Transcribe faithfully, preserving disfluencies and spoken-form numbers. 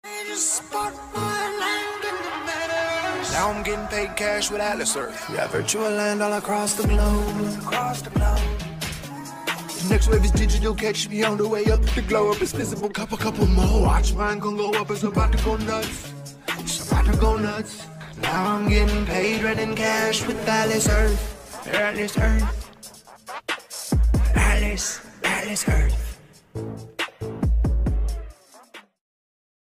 Now I'm getting paid cash with Atlas Earth. We got virtual land all across the globe. Across the globe. The next wave is digital, catch me on the way up the globe. It's visible, couple, couple more. Watch mine gon' go up, it's about to go nuts. It's about to go nuts. Now I'm getting paid running cash with Atlas Earth. Atlas Earth. Atlas, Atlas Earth.